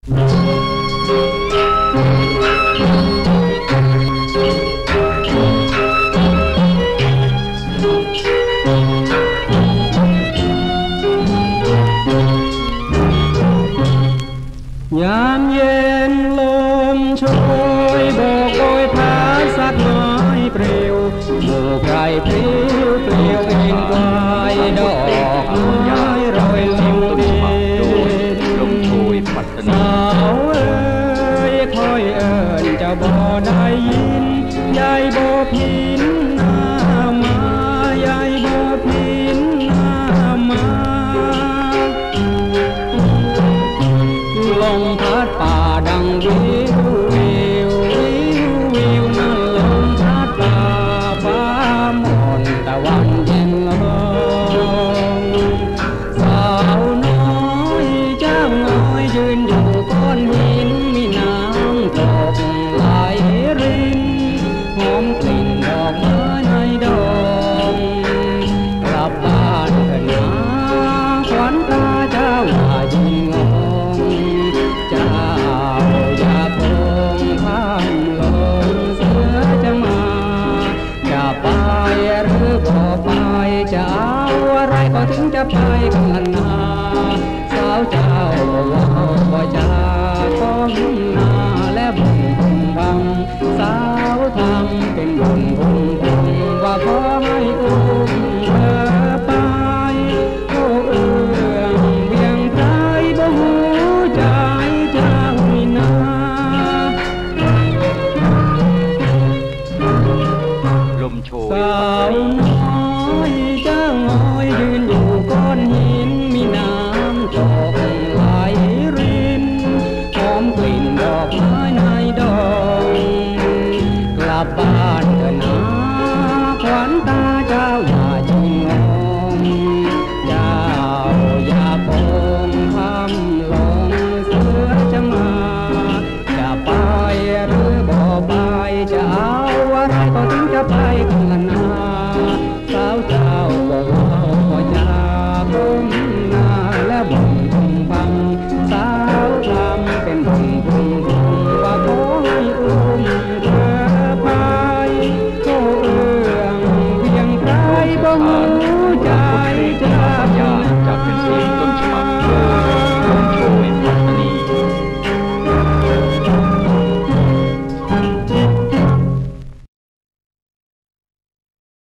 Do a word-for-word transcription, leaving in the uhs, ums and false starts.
ยามเย็นลมโชยโบกโบยพาสักน้อยเปลี่ยวหมู่ไพรพลิ้วเปลี่ยวเอ็นกวายดอกไม้โรยลิงดินลมโชยปัตตานีสาวเอ๋ยคอยเอิญจะบ่ได้ยินยายบ่พินหน้ามายายบ่พินหน้ามาลมพัดป่าดังวิววิววิววิวนั่นลมพัดป่าฟ้ามนตะวันเย็นลงสาวน้อยเจ้าน้อยยืนอยู่ก้อนหินมีน้ำตกไหลรินหอมกลิ่นดอกไม้ในดงกลับบ้านเถิดนะขวัญตาเจ้าอย่ายิงงงเจ้าอย่าพงพามลงเสือจะมาจะไปหรือบ่ไปจะเอาอะไรก็ถึงจะไปกันนาสาวเจ้าบ่ว่าบ่จาก้มหน้าและบุญบุญบังสาวทำเป็นบุญบุญบุญว่าขอให้อุ้มเธอไปโอ้เอื้องเวียงไพรบ่หูใจเจ้านี่นาลมโชยสาวน้อยเจ้าน้อยยืนอยู่ก้อนหินมีน้ำตกไหลรินหอมกลิ่นดอกไม้ในดงกลับบ้านเถิดนะขวัญตาเจ้าอย่ายิงงงเจ้าอย่าโปงพำลงเสือจะมาจะไปหรือบ่ไปจะเอาอะไรก็ถึงจะไปกันนาสาวเจ้าบ่ว่าบ่จาก้มหน้าและบ่นพึมพำสาวทำเป็นบุญบุญบุญว่าขอให้อุ้มเธอไปโอ้เอื้องเวียงไพรบ่หูใจ